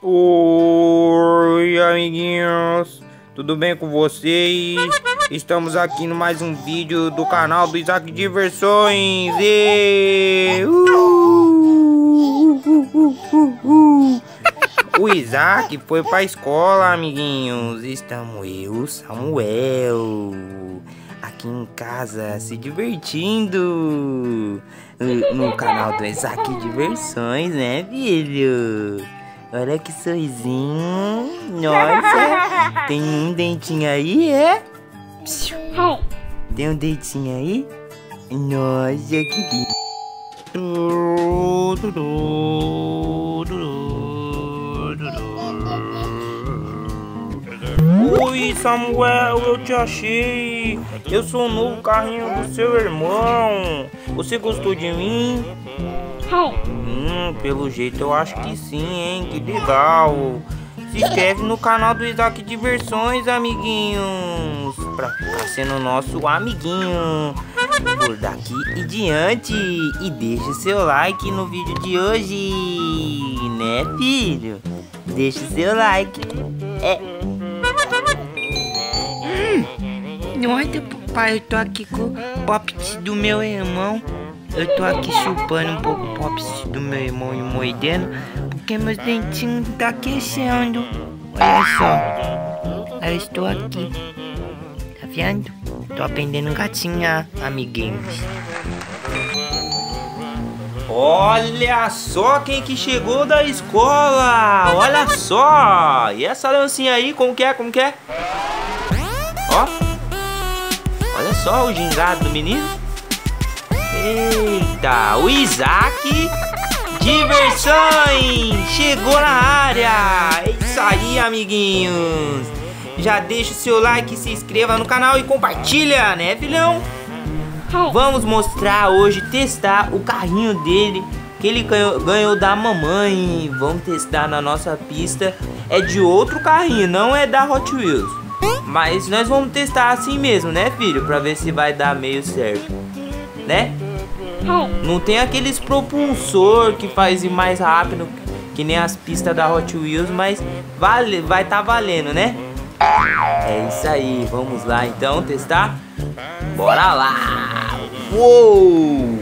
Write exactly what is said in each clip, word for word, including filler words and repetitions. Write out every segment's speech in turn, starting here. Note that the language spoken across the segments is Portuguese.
Oi, amiguinhos, tudo bem com vocês? Estamos aqui no mais um vídeo do canal do Isaac Diversões. E... Uh, uh, uh, uh, uh. O Isaac foi pra escola, amiguinhos. Estamos eu, Samuel, aqui em casa se divertindo no canal do Isaac Diversões, né, filho? Olha que sorrisinho. Nossa, tem um dentinho aí, é? Tem um dentinho aí? Nossa, que lindo. Oi, Samuel, eu te achei. Eu sou o novo carrinho do seu irmão. Você gostou de mim? Hum, pelo jeito eu acho que sim, hein? Que legal. Se inscreve no canal do Isaac Diversões, amiguinhos, pra ficar sendo nosso amiguinho por daqui e diante. E deixa o seu like no vídeo de hoje, né, filho? Deixa o seu like. É. Hum, nossa, papai, eu tô aqui com o pops do meu irmão. Eu tô aqui chupando um pouco o pops do meu irmão e mordendo, porque meus dentinhos tá aquecendo. Olha só, eu estou aqui. Tá vendo? Tô aprendendo gatinha, amiguinhos. Olha só quem que chegou da escola. Olha só. E essa lancinha aí, como que é? Como que é? Ó. Olha só o gingado do menino. Eita, o Isaac Diversões chegou na área. É isso aí, amiguinhos. Já deixa o seu like, se inscreva no canal e compartilha, né, filhão? Vamos mostrar hoje, testar o carrinho dele que ele ganhou, ganhou da mamãe. Vamos testar na nossa pista. É de outro carrinho, não é da Hot Wheels, mas nós vamos testar assim mesmo, né, filho? Pra ver se vai dar meio certo, né? Não tem aqueles propulsor que faz ir mais rápido que nem as pistas da Hot Wheels, mas vale, vai tá valendo, né? É isso aí, vamos lá então testar. Bora lá! Uou!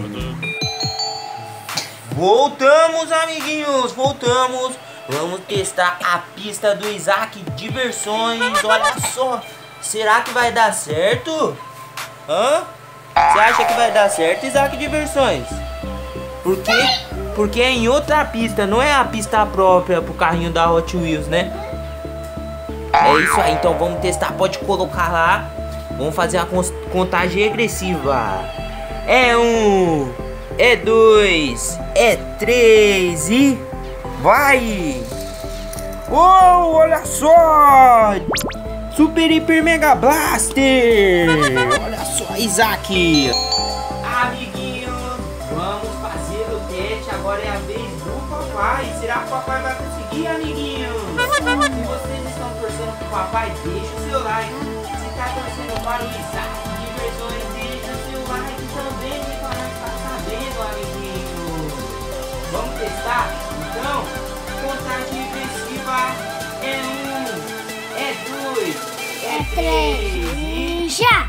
Voltamos, amiguinhos, voltamos. Vamos testar a pista do Isaac Diversões. Olha só, será que vai dar certo? Hã? Você acha que vai dar certo, Isaac Diversões? Por quê? Porque é em outra pista, não é a pista própria pro carrinho da Hot Wheels, né? É isso aí, então vamos testar, pode colocar lá. Vamos fazer a contagem regressiva. É um, é dois, é três e... vai! Uou, olha só! Super, hiper, mega blaster! Olha só, Isaac! Amiguinhos, vamos fazer o teste. Agora é a vez do papai. Será que o papai vai conseguir, amiguinhos? Se vocês estão torcendo pro papai, deixa o seu like. Se tá torcendo para o Isaac Diversões, deixa o seu like também para ficar sabendo, amiguinhos. Vamos testar? Então, contagem regressiva. É um, é dois, é três e já!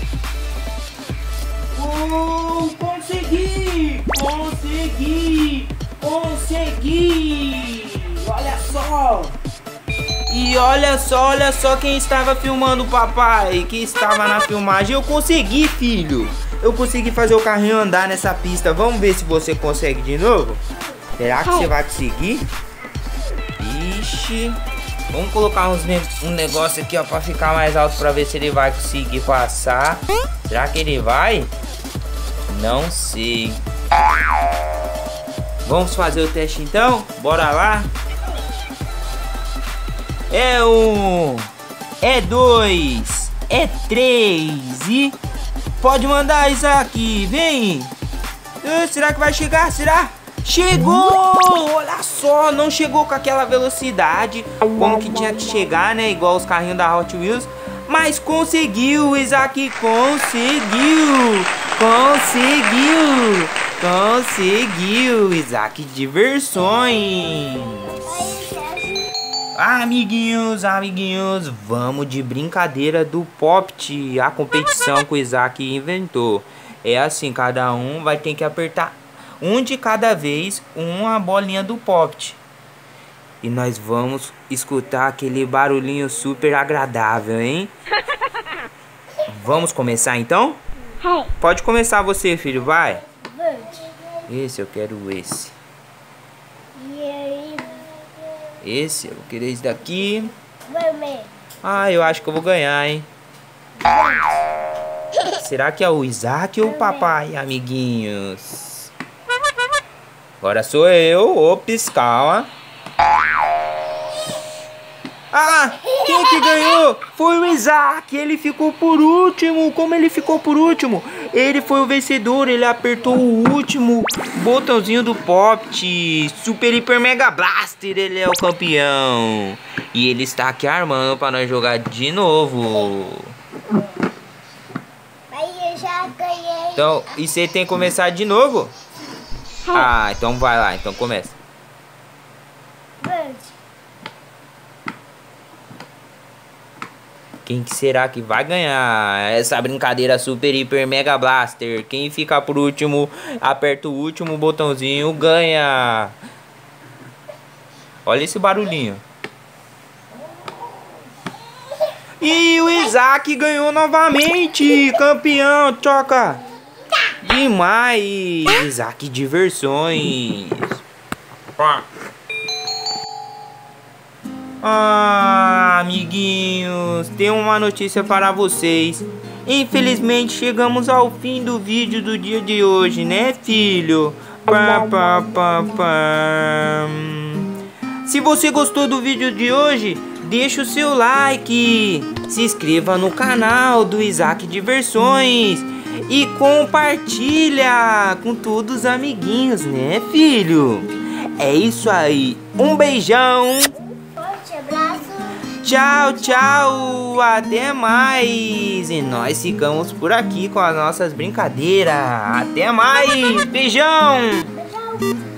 Oh, consegui! Consegui! Consegui! Olha só! E olha só, olha só quem estava filmando o papai, que estava na filmagem. Eu consegui, filho! Eu consegui fazer o carrinho andar nessa pista. Vamos ver se você consegue de novo? Será que você vai conseguir? Ixi! Vamos colocar uns ne um negócio aqui, ó, pra ficar mais alto, pra ver se ele vai conseguir passar. Será que ele vai? Não sei. Vamos fazer o teste então? Bora lá. É um, é dois, é três e... pode mandar, Isaac, vem. Uh, será que vai chegar? Será? Chegou! Olha só, não chegou com aquela velocidade como que tinha que chegar, né? Igual os carrinhos da Hot Wheels. Mas conseguiu, Isaac, conseguiu! Conseguiu! Conseguiu, Isaac Diversões! Amiguinhos, amiguinhos, vamos de brincadeira do Popt, a competição que o Isaac inventou. É assim, cada um vai ter que apertar um de cada vez uma bolinha do Popt. E nós vamos escutar aquele barulhinho super agradável, hein? Vamos começar então? Pode começar você, filho, vai. Esse, eu quero esse. Esse, eu vou querer esse daqui. Ah, eu acho que eu vou ganhar, hein? Será que é o Isaac ou o papai, amiguinhos? Agora sou eu. Ops, calma. Ah, quem que ganhou? Foi o Isaac, ele ficou por último. Como ele ficou por último? Ele foi o vencedor, ele apertou o último botãozinho do Popt. Super Hiper Mega Blaster, ele é o campeão. E ele está aqui armando para nós jogar de novo. Aí eu já ganhei. Então, e você tem que começar de novo? Ah, então vai lá, então começa. Quem que será que vai ganhar essa brincadeira Super Hiper Mega Blaster? Quem ficar por último, aperta o último botãozinho, ganha. Olha esse barulhinho. E o Isaac ganhou novamente, campeão, troca. Demais, Isaac Diversões. Ah, amiguinhos, tenho uma notícia para vocês. Infelizmente chegamos ao fim do vídeo do dia de hoje, né, filho? Pá, pá, pá, pá. Se você gostou do vídeo de hoje, deixa o seu like, se inscreva no canal do Isaac Diversões e compartilha com todos os amiguinhos, né, filho? É isso aí, um beijão. Abraço. Tchau, tchau, até mais. E nós ficamos por aqui com as nossas brincadeiras. Até mais, beijão. Tchau.